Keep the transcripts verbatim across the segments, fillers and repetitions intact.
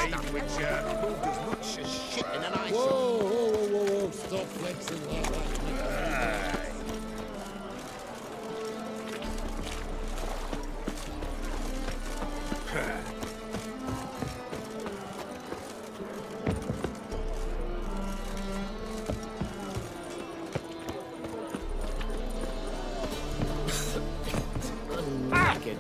Stop Witcher. Moved as much as shit in an ice. Whoa, whoa, whoa, whoa, whoa, stop flexing like that. Naked.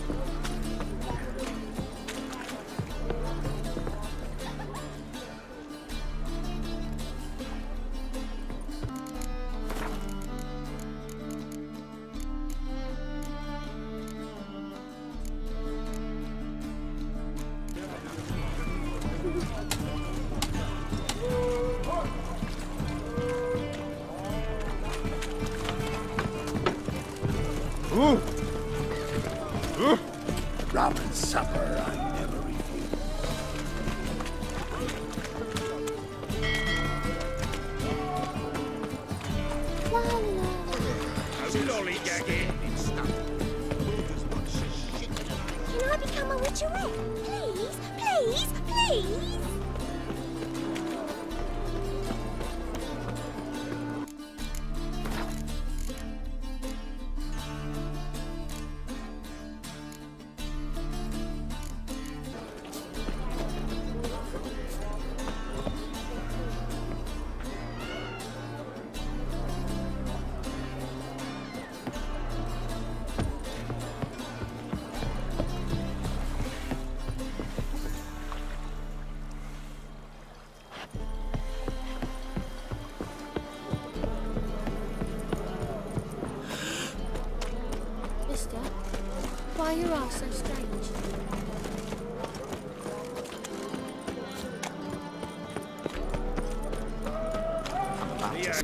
Ooh. Ooh. Ramen supper I never refuse. Lollygagging. Can I become a witcherette? Please, please, please? Mister, why are you all so strange? Yeah.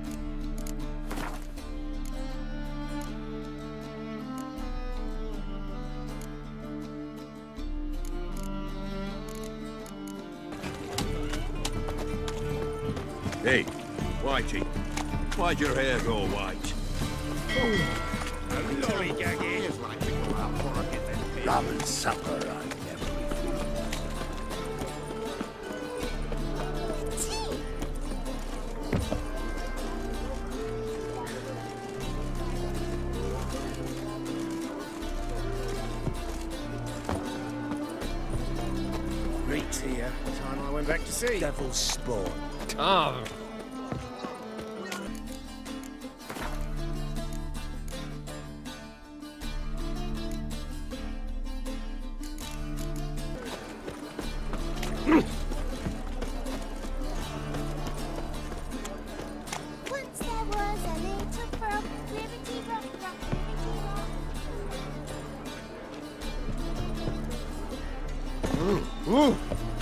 Hey, Whitey, why'd your hair go white? Lollygagging. Here's what I think about before I get that pig. Ramen supper I never refuse. Tea! Reeks here. Time I went back to sea. Devil's spawn. Oh. Once there was a little frog, ribbity rock, rock, ribbity rock. Ooh, ooh.